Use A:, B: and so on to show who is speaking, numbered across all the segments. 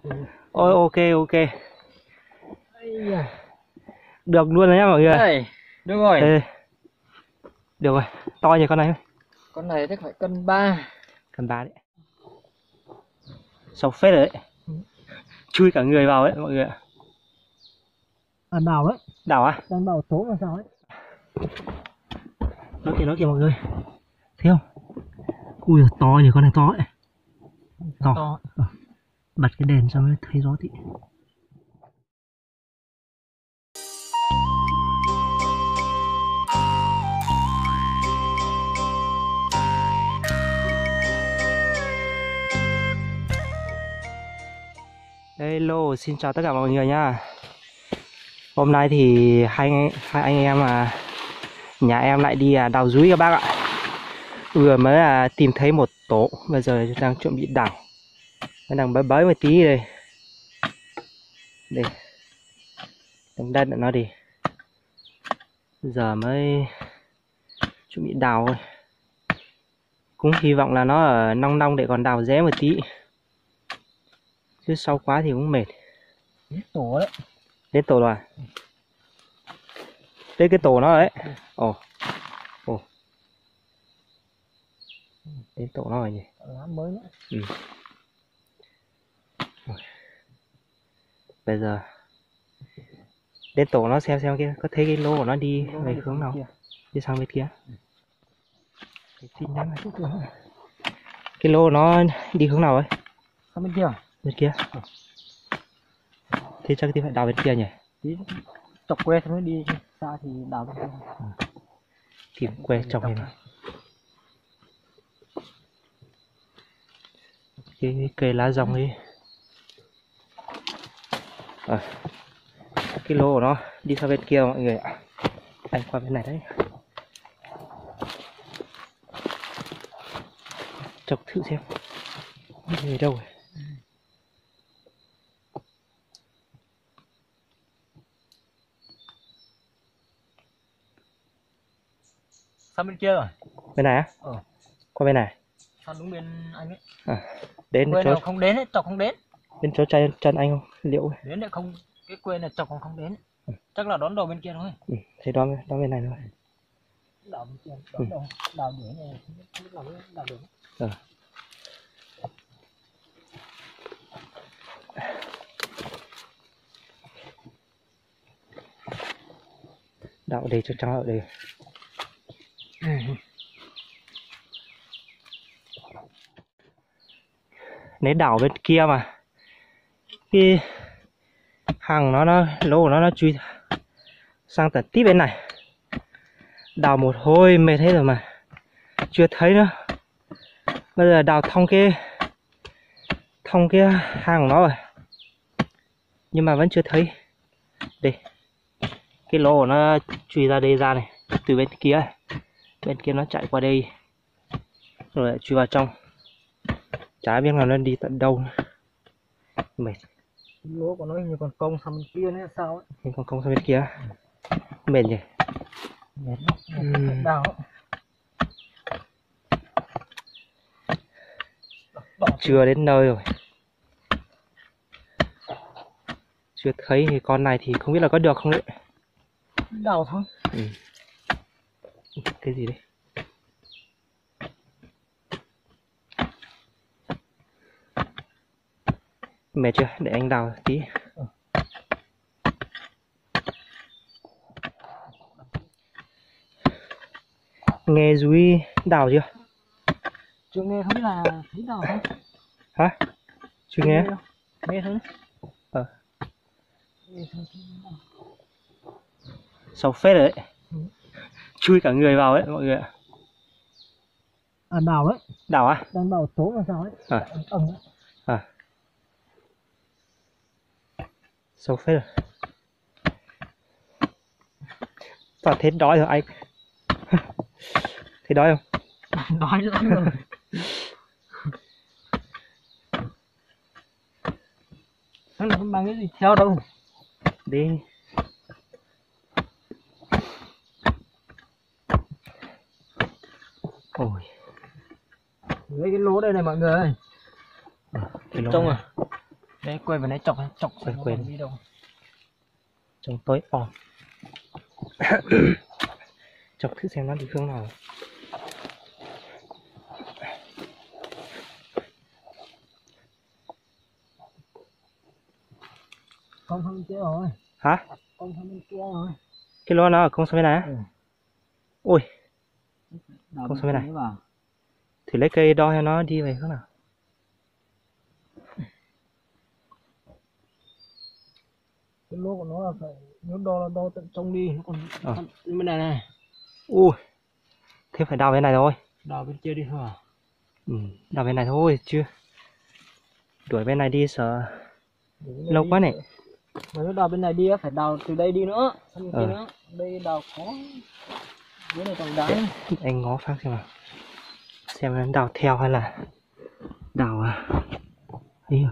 A: Ôi ok ok. Được luôn rồi nhá mọi người.
B: Đây, được rồi.
A: Đây. Được rồi, to như con này.
B: Con này chắc phải cân 3.
A: Cân 3 đấy. Sâu phết rồi đấy. Chui cả người vào đấy mọi người ạ.
B: Đào đấy.
A: Đảo à?
B: Đang đào tố làm sao ấy.
A: Nó kìa mọi người. Thấy không? Ui to nhỉ, con này to ấy. To. Bật cái đèn cho nó thấy rõ tí. Hello, xin chào tất cả mọi người nha. Hôm nay thì hai anh em nhà em lại đi đào dúi các bác ạ. Vừa mới tìm thấy một tổ, bây giờ đang chuẩn bị đào. Nó đang bới bới một tí đây. Đây. Đánh đất nó đi. Giờ mới chuẩn bị đào thôi. Cũng hy vọng là nó ở nong nong để còn đào rẽ một tí. Chứ sâu quá thì cũng mệt.
B: Đến tổ đấy.
A: Đến tổ rồi à? Đây cái tổ nó đấy. Ồ. Ồ. Đến tổ nó rồi nhỉ.
B: Lá mới nữa.
A: Ừ. Bây giờ đến tổ nó xem kia có thấy cái lô của nó đi về hướng nào. Đi sang bên kia. Cái lô nó đi hướng nào ấy?
B: Sang bên kia.
A: Bên kia. Thế chắc thì phải đào bên kia nhỉ?
B: Tí chọc que xong mới đi xa thì đào bên kia.
A: Tìm que trồng này. Cái cây lá rong ấy. Cái lô của nó đi sang bên kia mọi người ạ. Anh qua bên này đấy. Chọc thử xem. Người đâu rồi?
B: Sang bên kia rồi.
A: Bên này á? Qua bên này.
B: Sang đúng bên anh ấy.
A: Đến
B: Quê
A: chỗ
B: nào không đến ấy, chọc không đến.
A: đến chỗ chân anh không? Liệu
B: Đến lại không, cái quê này chọc còn không đến. Chắc là đón đầu bên kia thôi.
A: Thế đó bên này thôi.
B: Đào bên kia, đón đầu, đào đuổi này, lúc nào mới đào đuổi.
A: Đào ở đây cho ở đây. Nếu đảo bên kia mà cái hàng nó lô của nó chui sang tận tít bên này. Đào một hồi mệt hết rồi mà chưa thấy nữa. Bây giờ đào thông cái hàng của nó rồi nhưng mà vẫn chưa thấy. Đây cái lô của nó chui ra đây ra này, từ bên kia nó chạy qua đây rồi lại chui vào trong. Chả biết là nó đi tận đâu nữa. Mệt.
B: Lúa của nó như còn công sang bên kia nữa sao ấy.
A: Nhưng còn không sang bên kia. Mệt nhỉ.
B: Mệt lắm. Đào ấy.
A: Chưa đến nơi rồi. Chưa thấy thì con này thì không biết là có được không đấy.
B: Đào thôi.
A: Cái gì đấy? Mệt chưa? Để anh đào tí. Nghe Duy đào chưa?
B: Chưa nghe, không biết là thấy đào không?
A: Hả? Chưa nghe?
B: Nghe thôi.
A: Sâu phết rồi đấy. Chui cả người vào đấy mọi người ạ.
B: Đào đấy.
A: Đào á?
B: Đang đào tố làm sao ấy.
A: Sâu phết rồi. Toàn thấy đói rồi anh. Thấy đói không?
B: Đói lắm rồi. Thằng này không mang cái gì theo đâu.
A: Đi. Ôi.
B: Lấy cái lỗ đây này mọi người ơi.
A: Cái lỗ
B: Trông
A: này.
B: à. Đây quay vào đấy chọc
A: quên
B: đi đâu.
A: Trông tối om. Chọc thử xem nó đi hướng nào.
B: Con sang bên kia rồi.
A: Hả?
B: Con sang bên kia rồi.
A: Cái lô nó ở không sang bên này á?
B: Ừ.
A: Ui,
B: Đào
A: không sang bên này.
B: kia vào.
A: Thử lấy cây đo cho nó đi về hướng nào.
B: Cái lỗ của nó là phải nếu đo tận trong đi, nó còn bên này này.
A: Ui, thế phải đào bên này thôi.
B: Đào bên kia đi thôi à?
A: Ừ, đào bên này thôi chứ. Đuổi bên này đi sợ lâu quá này.
B: Mà nếu đào bên này đi á, phải đào từ đây đi nữa, sang bên kia
A: Ừ.
B: nữa. Đây đào khó. Dưới này toàn đá.
A: Anh ngó phát xem nào. Xem nó đào theo hay là đào ấy.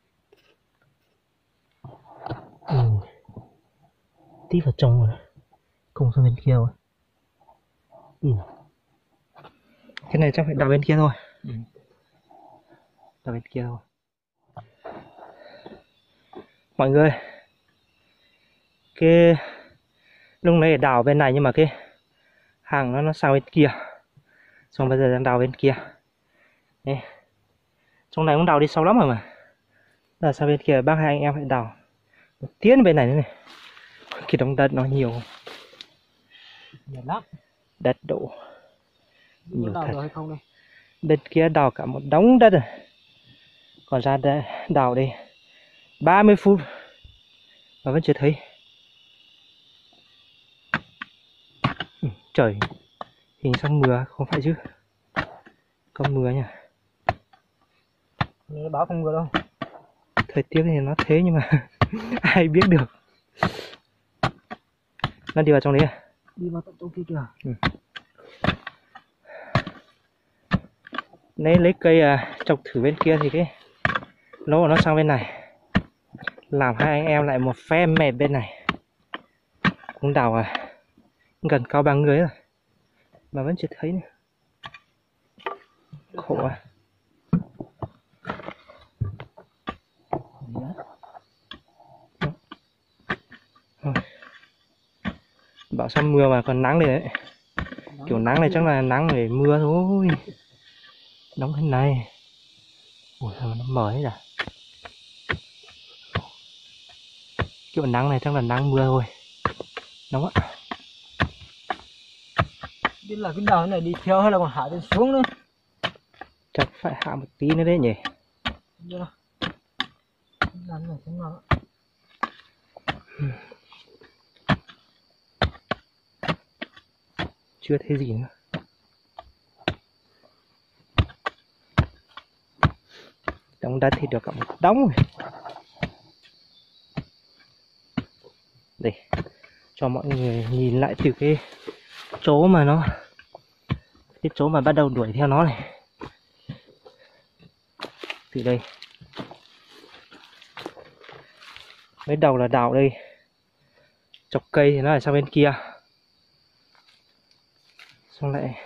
A: Ừ. Tí vào trong rồi. Cùng sang bên kia rồi. Ừ. Cái này chắc phải đào bên kia thôi.
B: Ừ.
A: Đào bên kia thôi. Mọi người, cái lúc nãy đào bên này nhưng mà cái hàng nó sang bên kia, xong bây giờ đang đào bên kia. Đây. Trong này cũng đào đi sâu lắm rồi mà. Là sang bên kia bác hai anh em phải đào một tiến bên này nữa này. Cái đống đất nó nhiều
B: lắm.
A: Đất đổ nhiều
B: đào
A: thật.
B: được hay không đây?
A: Bên kia đào cả một đống đất rồi. Còn ra đây, đào đây 30 phút mà vẫn chưa thấy. Trời, hình sang mưa không phải chứ? Có mưa nha.
B: Nó báo không mưa đâu.
A: Thời tiết thì nó thế nhưng mà ai biết được. Nó đi vào trong đấy à?
B: Đi vào tận trong kia kìa.
A: Ừ. Lấy cây chọc thử bên kia thì cái lỗ của nó sang bên này. Làm hai anh em lại một phe mệt bên này. Cũng đào gần cao bằng người rồi mà vẫn chưa thấy nữa. Khổ à. Bảo sao mưa mà còn nắng đây đấy. Kiểu nắng này chắc là nắng để mưa thôi. Đóng thế này. Ủa sao nó mở hết à? Kiểu nắng này chắc là nắng mưa thôi. Nóng ạ.
B: Biết là cái đào này đi theo hay là còn hạ lên xuống nữa?
A: Chắc phải hạ một tí nữa đấy nhỉ.
B: Làm này thế nào?
A: Chưa thấy gì nữa. Đống đất thì được cả một đống rồi. Đây, cho mọi người nhìn lại từ cái chỗ mà nó, cái chỗ mà bắt đầu đuổi theo nó này. Từ đây. Mới đầu là đào đây. Chọc cây thì nó ở sang bên kia. Xong lại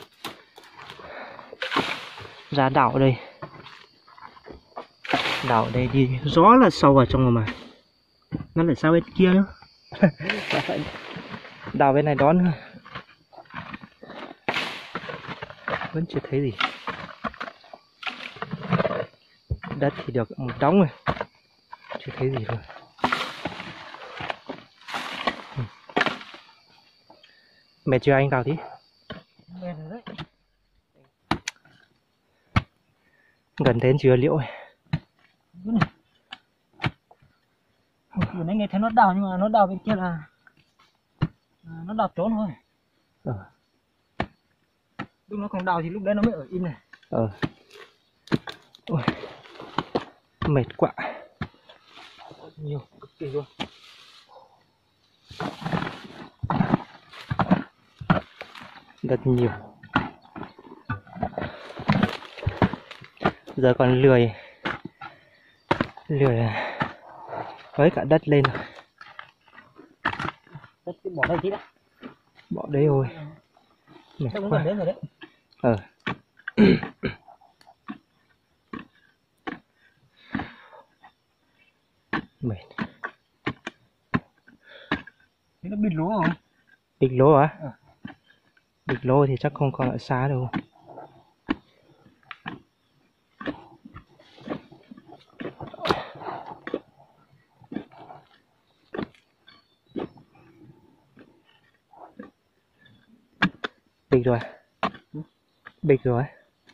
A: ra đảo ở đây. Đảo ở đây đi gió là sâu vào trong rồi mà. Nó lại sang bên kia nữa. Đào bên này đón nữa. Vẫn chưa thấy gì. Đất thì được một đống rồi. Chưa thấy gì luôn. Mệt chưa anh đào tí?
B: Mệt rồi đấy.
A: Gần đến chưa liệu ấy.
B: Vừa nãy nghe thấy nó đào nhưng mà nó đào bên kia là nó đào trốn thôi. Lúc nó còn đào thì lúc đấy nó mới ở im này.
A: Ôi, mệt quá.
B: Nhiều, cực kỳ luôn.
A: Rất nhiều. Giờ còn lười với cả đất lên rồi.
B: Đất bỏ đây tí đã.
A: Bỏ đấy thôi. Mệt
B: Chắc cũng
A: quá.
B: gần đến rồi đấy.
A: Mệt.
B: Thế nó bịt lỗ rồi.
A: Bịch lô á?
B: Ờ.
A: Bịch lô thì chắc không còn ở xa đâu. Bịch rồi. Bịch rồi.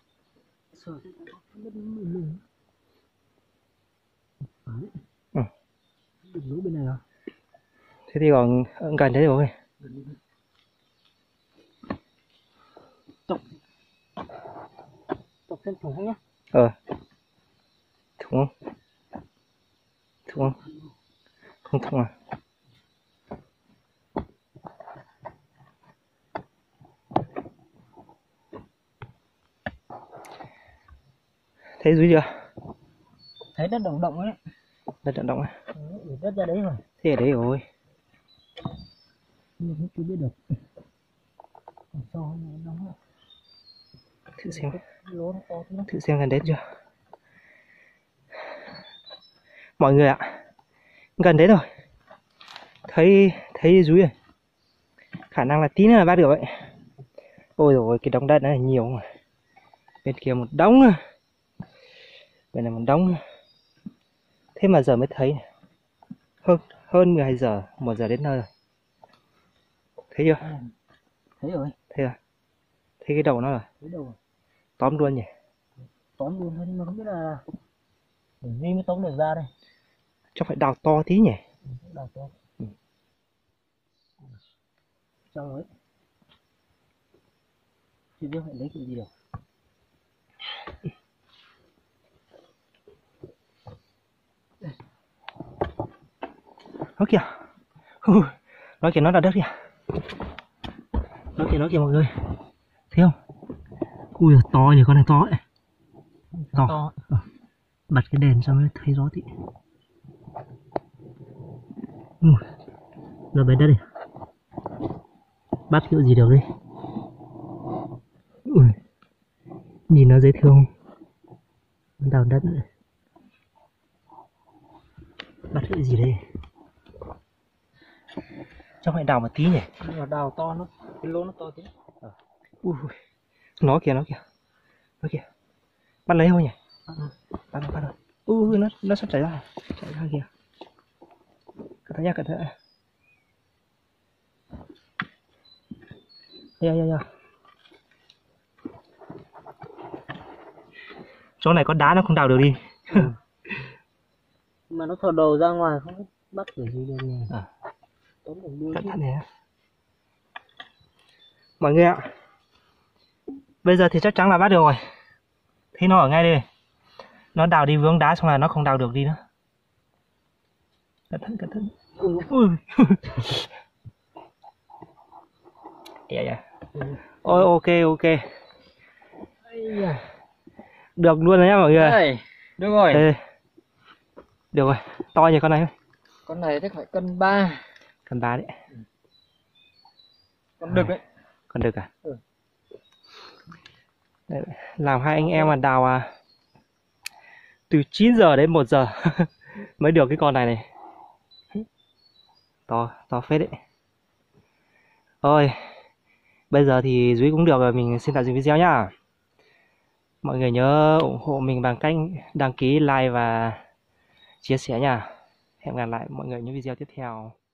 A: Ừ.
B: Bịt lỗ bên này rồi.
A: Thế thì còn gần đấy rồi.
B: Tập thêm thủng nhá.
A: Thủng không? Thủng không? Không thủng à? Thấy dưới chưa?
B: Thấy đất động động ấy.
A: Đất vận động à?
B: Đất ra đấy rồi.
A: Thế ở đấy rồi.
B: Nhưng chưa biết được. Sao nó
A: Thử xem.
B: lỗ nó to thế nó.
A: Thử xem gần đến chưa? Mọi người ạ, gần đấy rồi. Thấy dưới rồi. Khả năng là tí nữa là bắt được vậy. Ôi rồi cái đống đất này nhiều mà. Bên kia một đống nữa. Bên này một đống nữa. Thế mà giờ mới thấy. Hơn 12 giờ, 1 giờ đến nơi rồi. Thấy chưa?
B: Thấy rồi.
A: Thấy à? Thấy cái đầu nó rồi.
B: Thấy đâu rồi.
A: Tóm luôn nhỉ.
B: Tóm luôn thôi nhưng mà không biết là để Duy mới tóm được ra đây.
A: Chắc phải đào to tí nhỉ.
B: Đào to.
A: Ừ.
B: Trong ấy. Chưa biết phải lấy cái gì được.
A: Nó kìa. Nó kìa, nó là đất kìa. Nó kìa mọi người. Thấy không? Ui to nhỉ, con này to ấy. To. Bật cái đèn xong mới thấy rõ tí. Rồi bên đất đi. Bắt kiểu gì được đi. Ui. Nhìn nó dễ thương. Đào đất nữa. Bắt cái gì đây? Chắc phải đào một tí nhỉ.
B: Nhưng mà đào to nó, cái lỗ nó to tí.
A: Ui. Nó kìa. Bắt lấy thôi nhỉ. Bắt rồi. Ui, nó sắp chảy ra kìa. Cẩn thận nha. Dạ. Chỗ này có đá nó không đào được đi.
B: Mà nó thò đầu ra ngoài không biết bắt kiểu gì được nhỉ. Tóm được đuôi.
A: Cẩn thận nè. Mọi người ạ, bây giờ thì chắc chắn là bắt được rồi. Thấy nó ở ngay đây. Nó đào đi vướng đá xong là nó không đào được đi nữa. Cẩn thận. Ui. Dạ. Ôi ok. Được luôn rồi nhá mọi người.
B: Đây, được rồi.
A: Đây. Được rồi, to như con này không?
B: Con này chắc phải cân 3.
A: Cân 3 đấy.
B: Con đực đấy.
A: Con đực à? Đấy, làm hai anh em mà đào từ 9 giờ đến 1 giờ mới được cái con này. To phết đấy. Thôi, bây giờ thì Duy cũng được rồi, mình xin tạm dừng video nhá. Mọi người nhớ ủng hộ mình bằng cách đăng ký, like và chia sẻ nha. Hẹn gặp lại mọi người những video tiếp theo.